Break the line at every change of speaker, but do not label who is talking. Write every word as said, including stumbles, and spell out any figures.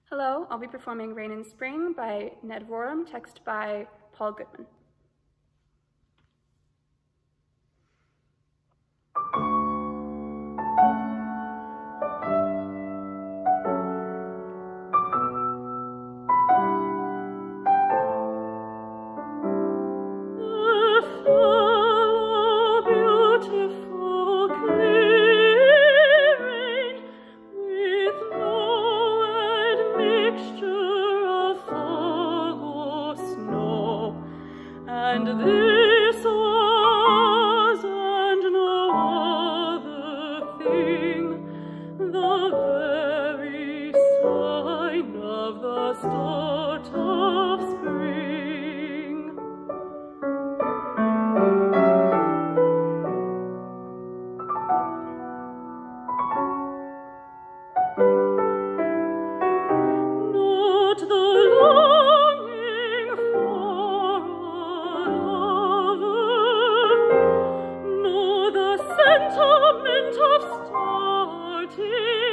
Hello, I'll be performing Rain in Spring by Ned Rorem, text by Paul Goodman.
And this was, and no other thing, the very sign of the start of spring. Not the longing for sentiment of starting